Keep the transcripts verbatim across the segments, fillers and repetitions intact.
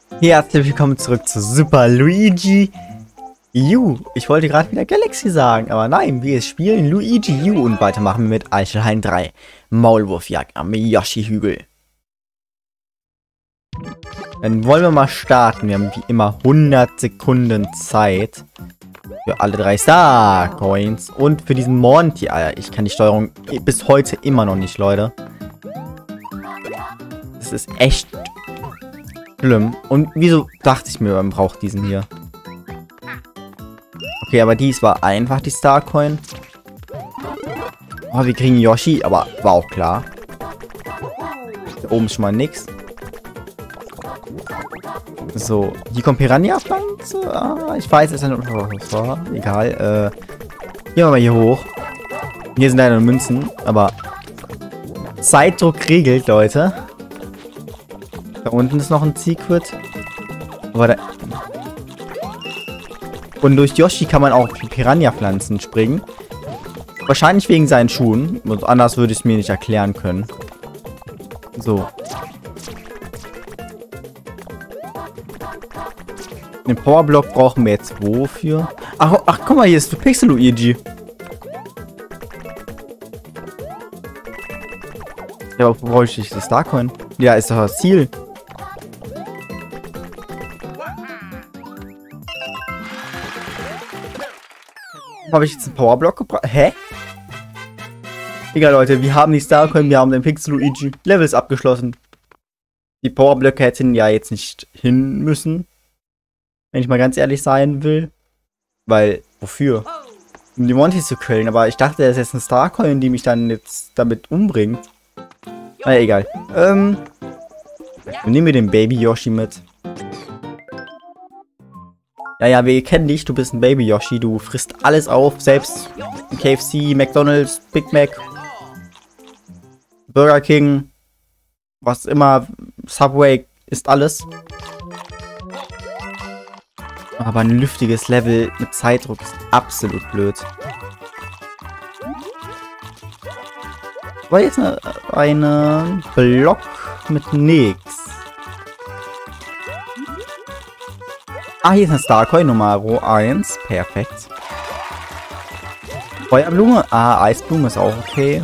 Herzlich willkommen zurück zu Super Luigi U. Ich wollte gerade wieder Galaxy sagen, aber nein, wir spielen Luigi U und weitermachen mit Eichelhain drei. Maulwurfjagd am Yoshi-Hügel. Dann wollen wir mal starten. Wir haben wie immer hundert Sekunden Zeit. Für alle drei Star Coins. Und für diesen Monty, Alter. Ich kann die Steuerung bis heute immer noch nicht, Leute. Das ist echt schlimm. Und wieso dachte ich mir, man braucht diesen hier? Okay, aber dies war einfach die Star Coin. Oh, wir kriegen Yoshi, aber war auch klar. Da oben ist schon mal nix. So, hier kommt Piranha-Pflanze. Ah, ich weiß, es ist ein... Oh, egal. Äh, gehen wir mal hier hoch. Hier sind leider Münzen, aber Zeitdruck regelt, Leute. Da unten ist noch ein Secret. Aber da... Und durch Yoshi kann man auch Piranha-Pflanzen springen. Wahrscheinlich wegen seinen Schuhen. Und anders würde ich es mir nicht erklären können. So. Den Powerblock brauchen wir jetzt wofür? Ach, ach, guck mal, hier ist für Pixel Luigi. Ja, aber wo brauche ich das Starcoin? Ja, ist doch das Ziel. Habe ich jetzt einen Powerblock gebracht? Hä? Egal, Leute, wir haben die Starcoin, wir haben den Pixel Luigi. Level ist abgeschlossen. Die Powerblöcke hätten ja jetzt nicht hin müssen. Wenn ich mal ganz ehrlich sein will. Weil, wofür? Um die Montys zu killen. Aber ich dachte, das ist jetzt eine Starcoin, die mich dann jetzt damit umbringt. Na egal. Ähm. Wir nehmen wir den Baby Yoshi mit. Ja, ja, wir kennen dich. Du bist ein Baby Yoshi. Du frisst alles auf. Selbst K F C, McDonald's, Big Mac, Burger King. Was immer. Subway ist alles. Aber ein lüftiges Level mit Zeitdruck ist absolut blöd. War jetzt eine, eine Block mit nix. Ah, hier ist eine Starcoin Nummer eins. Perfekt. Feuerblume. Ah, Eisblume ist auch okay.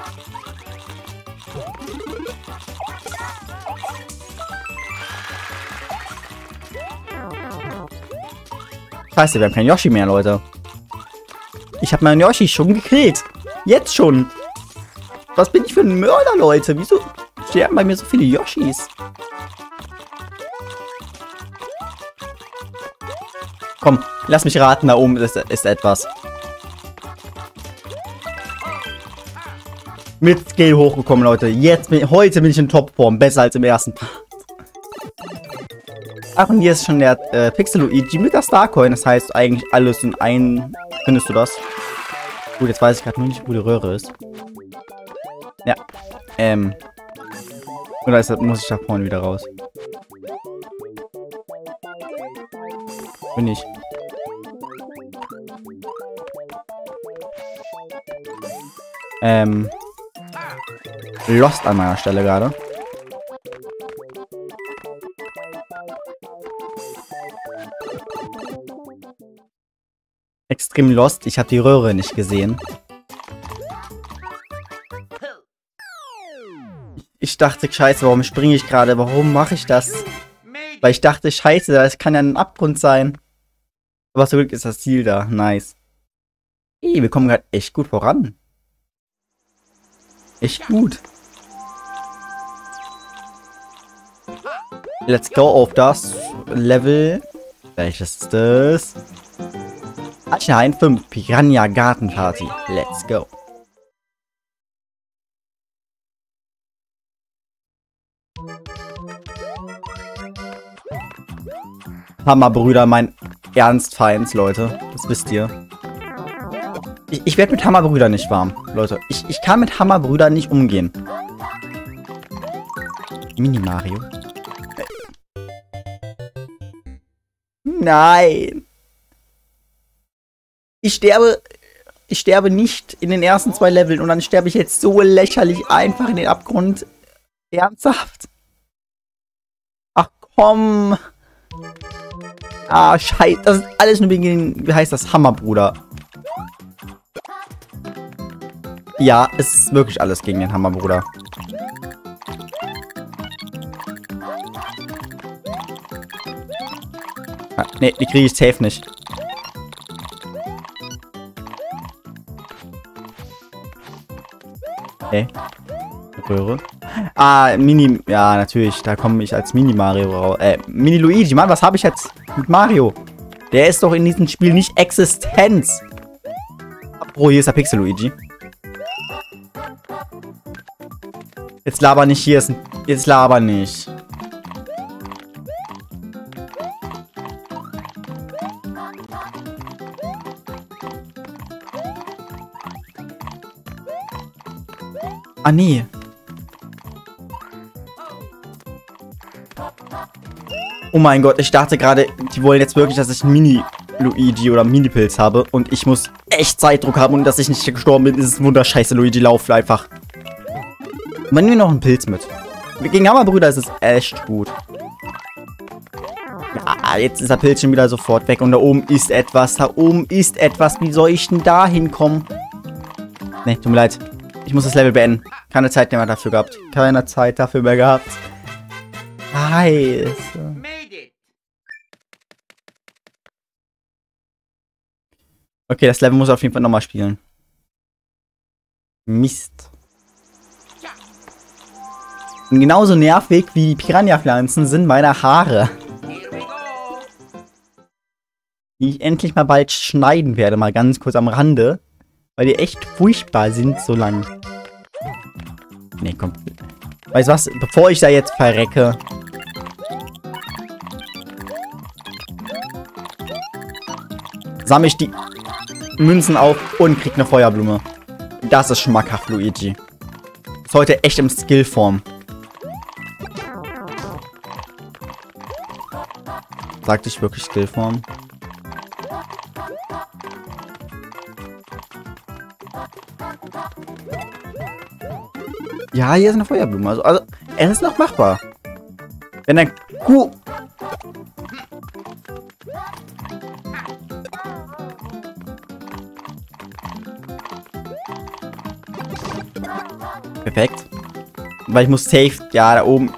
Scheiße, wir haben kein Yoshi mehr, Leute. Ich habe meinen Yoshi schon gekillt. Jetzt schon. Was bin ich für ein Mörder, Leute? Wieso sterben bei mir so viele Yoshis? Komm, lass mich raten, da oben ist, ist etwas. Mit Skill hochgekommen, Leute. Jetzt bin, heute bin ich in Topform. Besser als im ersten Part. Ach, und hier ist schon der äh, Pixel Luigi mit der Starcoin. Das heißt eigentlich alles in ein. Findest du das? Gut, jetzt weiß ich gerade nur nicht, wo die Röhre ist. Ja. Ähm. Oder deshalb muss ich da vorne wieder raus. Bin ich. Ähm. Lost an meiner Stelle gerade. Extrem lost. Ich habe die Röhre nicht gesehen. Ich dachte, scheiße, warum springe ich gerade? Warum mache ich das? Weil ich dachte, scheiße, das kann ja ein Abgrund sein. Aber zum Glück ist das Ziel da. Nice. Ey, wir kommen gerade echt gut voran. Echt gut. Let's go auf das Level. Welches ist das? Eichelhain fünf, Piranha Gartenparty. Let's go. Hammerbrüder, mein Ernstfeind, Leute. Das wisst ihr. Ich, ich werde mit Hammerbrüder nicht warm, Leute. Ich, ich kann mit Hammerbrüder nicht umgehen. Mini Mario. Nein. Ich sterbe, ich sterbe nicht in den ersten zwei Leveln und dann sterbe ich jetzt so lächerlich einfach in den Abgrund. Ernsthaft? Ach komm. Ah, scheiße. Das ist alles nur wegen den, wie heißt das, Hammerbruder. Ja, es ist wirklich alles gegen den Hammerbruder. Ah, ne, die kriege ich safe nicht. Okay. Röhre. Ah, Mini... Ja, natürlich. Da komme ich als Mini-Mario raus. Äh, Mini-Luigi. Mann, was habe ich jetzt mit Mario? Der ist doch in diesem Spiel nicht Existenz. Oh, hier ist der Pixel-Luigi. Jetzt laber nicht. Hier ist ein... Jetzt laber nicht. Ah, nee. Oh mein Gott, ich dachte gerade, die wollen jetzt wirklich, dass ich einen Mini-Luigi oder Mini-Pilz habe. Und ich muss echt Zeitdruck haben und dass ich nicht gestorben bin, ist ein wunderscheiße Luigi. Lauf einfach. Man nimmt noch einen Pilz mit. Gegen Hammerbrüder ist es echt gut. Ja, jetzt ist der Pilz schon wieder sofort weg. Und da oben ist etwas. Da oben ist etwas. Wie soll ich denn da hinkommen? Ne, tut mir leid. Ich muss das Level beenden. Keine Zeit mehr dafür gehabt. Keine Zeit dafür mehr gehabt. Scheiße. Okay, das Level muss ich auf jeden Fall nochmal spielen. Mist. Und genauso nervig wie die Piranha-Pflanzen sind meine Haare. Die ich endlich mal bald schneiden werde. Mal ganz kurz am Rande. Weil die echt furchtbar sind so lang. Nee, komm. Weißt du was? Bevor ich da jetzt verrecke. Sammle ich die Münzen auf und krieg eine Feuerblume. Das ist schmackhaft, Luigi. Ist heute echt im Skillform. Sagte ich wirklich Skillform? Ja, hier ist eine Feuerblume. Also, also es ist noch machbar. Wenn ein Kuh... Perfekt. Weil ich muss safe... Ja, da oben...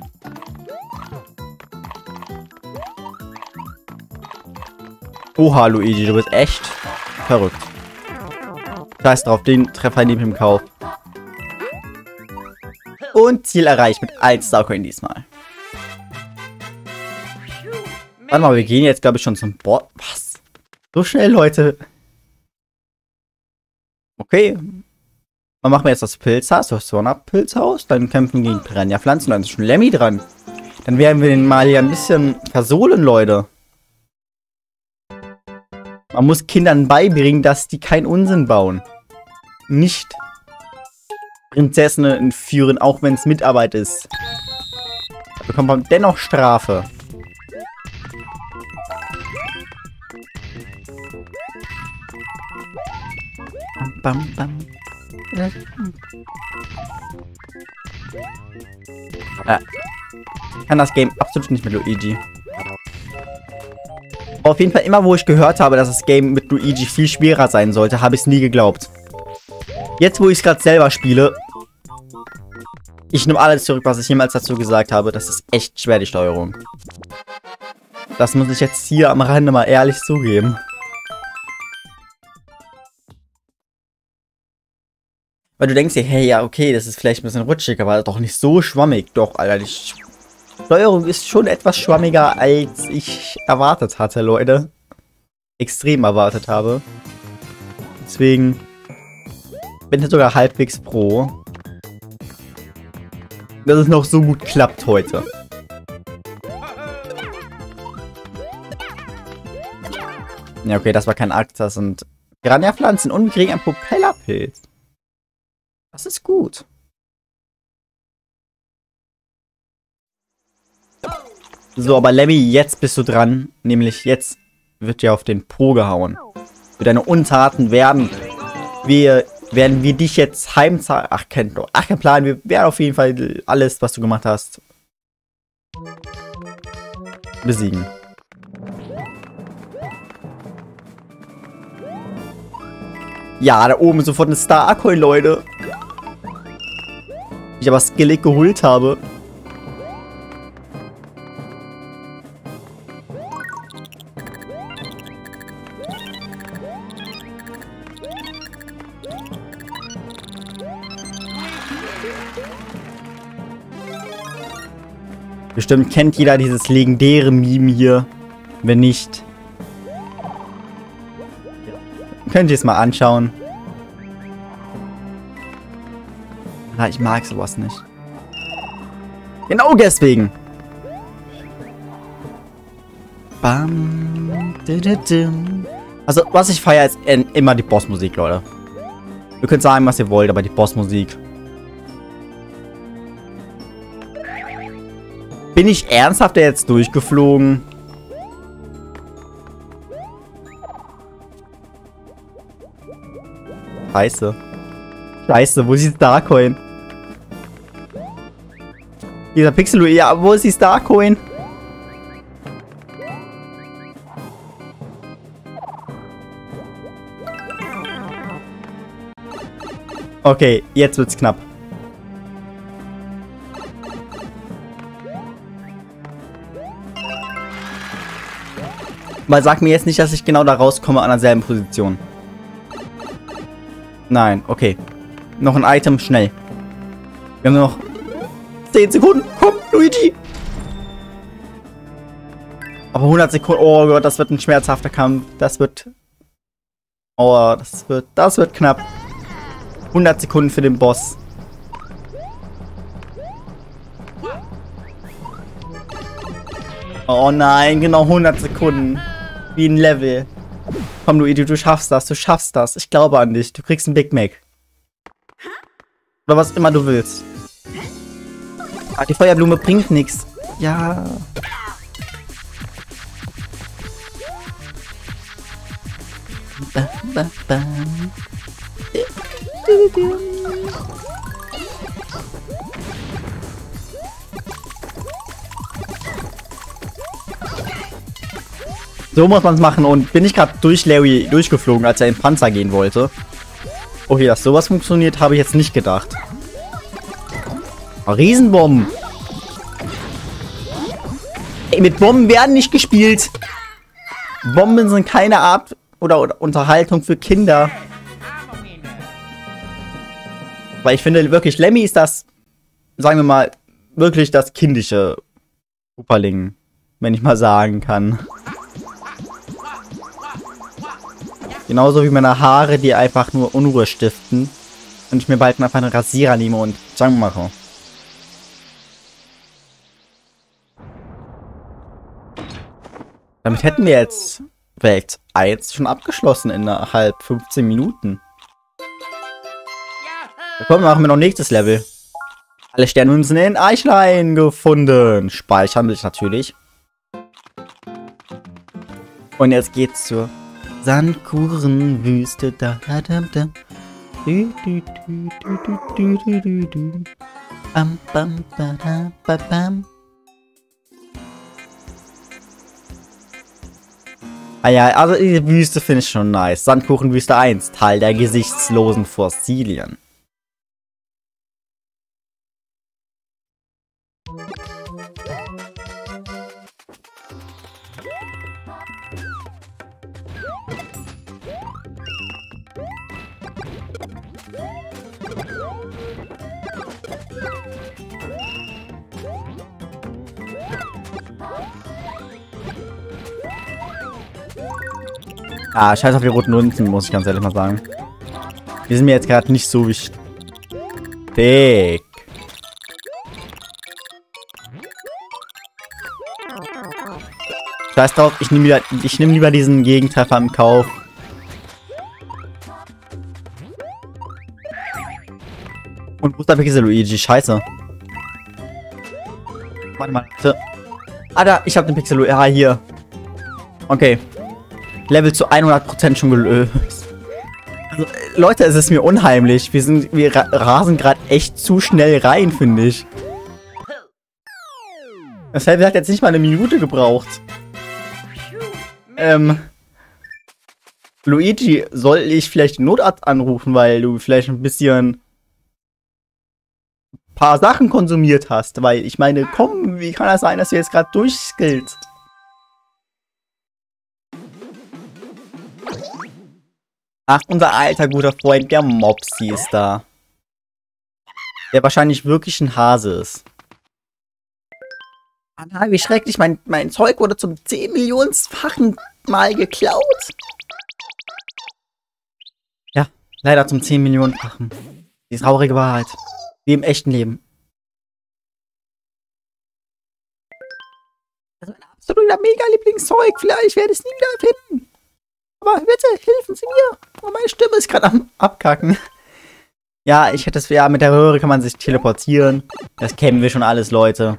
Oha, Luigi, du bist echt verrückt. Scheiß drauf, den Treffer nehme ich im Kauf. Und Ziel erreicht mit eins Starcoin diesmal. Warte mal, wir gehen jetzt, glaube ich, schon zum Board. Was? So schnell, Leute. Okay. Dann machen wir jetzt das Pilzhaus, das Zornab-Pilzhaus. Dann kämpfen wir gegen Piranha-Pflanzen. Dann ist schon Lemmy dran. Dann werden wir den mal hier ein bisschen versohlen, Leute. Man muss Kindern beibringen, dass die keinen Unsinn bauen. Nicht Prinzessinnen entführen, auch wenn es Mitarbeit ist. Da bekommt man dennoch Strafe. Bam, bam, bam. Ja. Ich kann das Game absolut nicht mit Luigi. Aber auf jeden Fall, immer wo ich gehört habe, dass das Game mit Luigi viel schwerer sein sollte, habe ich es nie geglaubt. Jetzt, wo ich es gerade selber spiele, ich nehme alles zurück, was ich jemals dazu gesagt habe. Das ist echt schwer, die Steuerung. Das muss ich jetzt hier am Rande mal ehrlich zugeben. Weil du denkst dir, hey, ja, okay, das ist vielleicht ein bisschen rutschig, aber doch nicht so schwammig. Doch, Alter, die Steuerung ist schon etwas schwammiger, als ich erwartet hatte, Leute. Extrem erwartet habe. Deswegen bin ich sogar halbwegs pro, dass es noch so gut klappt heute. Ja, okay, das war kein Akt, das sind Piranha-Pflanzen und wir kriegen einen Propellerpilz. Das ist gut. So, aber Lemmy, jetzt bist du dran. Nämlich jetzt wird dir auf den Po gehauen. Für deine Untaten werden wir, werden wir dich jetzt heimzahlen. Ach, kein, ach, kein Plan. Wir werden auf jeden Fall alles, was du gemacht hast, besiegen. Ja, da oben ist sofort eine Star-Coin, Leute. Ich aber skillig geholt habe. Bestimmt kennt jeder dieses legendäre Meme hier. Wenn nicht, könnt ihr es mal anschauen. Ah, ich mag sowas nicht. Genau deswegen. Bam. Also, was ich feiere, ist immer die Bossmusik, Leute. Ihr könnt sagen, was ihr wollt, aber die Bossmusik. Bin ich ernsthaft jetzt durchgeflogen? Scheiße. Scheiße, wo ist die Starcoin? Dieser Pixel, ja, wo ist die Starcoin? Okay, jetzt wird's knapp. Weil sag mir jetzt nicht, dass ich genau da rauskomme an derselben Position. Nein, okay. Noch ein Item, schnell. Wir haben nur noch zehn Sekunden. Komm, Luigi! Aber hundert Sekunden. Oh Gott, das wird ein schmerzhafter Kampf. Das wird... Oh, das wird... Das wird knapp. hundert Sekunden für den Boss. Oh nein, genau hundert Sekunden. Wie ein Level. Komm, Luigi, du schaffst das. Du schaffst das. Ich glaube an dich. Du kriegst einen Big Mac. Oder was immer du willst. Ah, die Feuerblume bringt nichts. Ja. Ba, ba, ba. So muss man es machen. Und bin ich gerade durch Larry durchgeflogen, als er in den Panzer gehen wollte. Okay, dass sowas funktioniert, habe ich jetzt nicht gedacht. Riesenbomben. Ey, mit Bomben werden nicht gespielt. Bomben sind keine Art oder, oder Unterhaltung für Kinder. Weil ich finde wirklich, Lemmy ist das, sagen wir mal, wirklich das kindische Superling, wenn ich mal sagen kann. Genauso wie meine Haare, die einfach nur Unruhe stiften. Und ich mir bald einfach einen Rasierer nehme und Junk mache. Damit hätten wir jetzt Welt eins schon abgeschlossen innerhalb fünfzehn Minuten. Da kommen wir machen wir noch nächstes Level. Alle Sternmünzen in Eichlein gefunden. Speichern will ich natürlich. Und jetzt geht's zur Sandkuchenwüste. Da, da, da, da. Du, du, du, du, du, du, du, du. Bam, bam, ba, da, ba, bam. Ah ja, also diese Wüste finde ich schon nice. Sandkuchenwüste eins, Teil der gesichtslosen Fossilien. Ah, scheiß auf die roten Münzen, muss ich ganz ehrlich mal sagen. Die sind mir jetzt gerade nicht so wichtig. Scheiß drauf, ich nehme lieber, ich nehme lieber diesen Gegentreffer im Kauf. Und wo ist der Pixel Luigi? Scheiße. Warte mal, bitte. Ah, da, ich habe den Pixel Luigi. Ah, hier. Okay. Level zu hundert Prozent schon gelöst. Also, Leute, es ist mir unheimlich. Wir sind, wir ra rasen gerade echt zu schnell rein, finde ich. Das Level hat jetzt nicht mal eine Minute gebraucht. Ähm. Luigi, soll ich vielleicht den Notarzt anrufen, weil du vielleicht ein bisschen paar Sachen konsumiert hast? Weil ich meine, komm, wie kann das sein, dass du jetzt gerade durchskillst? Ach, unser alter guter Freund, der Mopsi ist da. Der wahrscheinlich wirklich ein Hase ist. Ah, na, wie schrecklich, mein, mein Zeug wurde zum zehn Millionenfachen Mal geklaut. Ja, leider zum zehn Millionenfachen. Die traurige Wahrheit. Wie im echten Leben. Das ist mein absoluter Mega-Lieblingszeug. Vielleicht werde ich es nie wieder finden. Aber bitte, helfen Sie mir. Oh, meine Stimme ist gerade am Abkacken. Ja, ich hätte es, ja, mit der Röhre kann man sich teleportieren. Das kennen wir schon alles, Leute.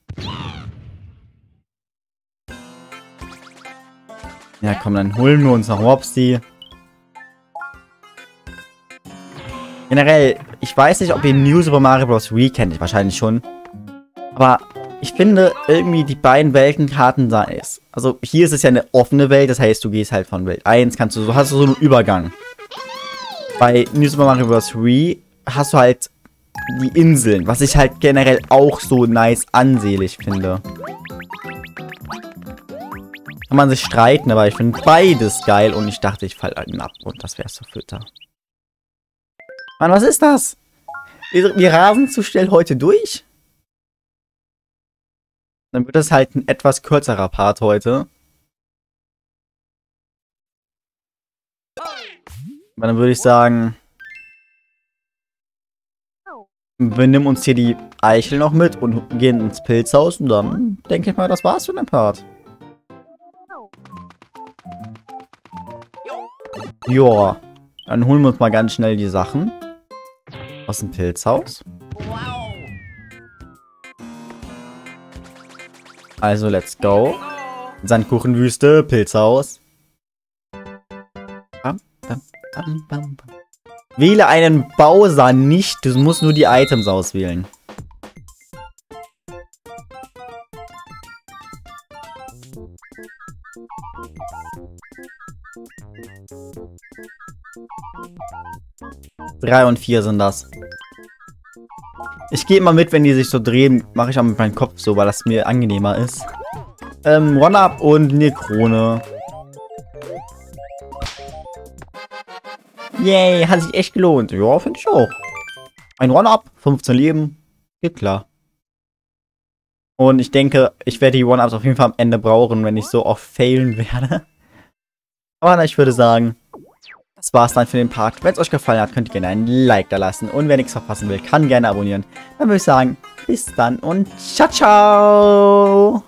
Ja, komm, dann holen wir uns noch Mopsi. Generell, ich weiß nicht, ob ihr New Super Mario Bros. Wii kennt, wahrscheinlich schon. Aber ich finde irgendwie die beiden Weltenkarten da ist. Also hier ist es ja eine offene Welt, das heißt, du gehst halt von Welt eins, kannst du so, hast du so einen Übergang. Bei New Super Mario Bros. Wii hast du halt die Inseln, was ich halt generell auch so nice ansehlich finde. Kann man sich streiten, aber ich finde beides geil und ich dachte, ich falle halt in den Abgrund, das wäre so Fütter. Mann, was ist das? Wir, wir rasen zu schnell heute durch. Dann wird das halt ein etwas kürzerer Part heute. Aber dann würde ich sagen, wir nehmen uns hier die Eichel noch mit und gehen ins Pilzhaus und dann denke ich mal, das war's für den Part. Joa, dann holen wir uns mal ganz schnell die Sachen aus dem Pilzhaus. Also, let's go. Sandkuchenwüste, Pilzhaus. Bam, bam, bam, bam, bam. Wähle einen Bowser nicht, du musst nur die Items auswählen. Drei und vier sind das. Ich gehe immer mit, wenn die sich so drehen, mache ich auch mit meinem Kopf so, weil das mir angenehmer ist. Ähm, One-Up und eine Krone. Yay, hat sich echt gelohnt. Ja, finde ich auch. Ein One-Up, fünfzehn Leben, geht klar. Und ich denke, ich werde die One-Ups auf jeden Fall am Ende brauchen, wenn ich so oft failen werde. Aber na, ich würde sagen, das war's dann für den Part. Wenn es euch gefallen hat, könnt ihr gerne ein Like da lassen. Und wer nichts verpassen will, kann gerne abonnieren. Dann würde ich sagen, bis dann und ciao, ciao!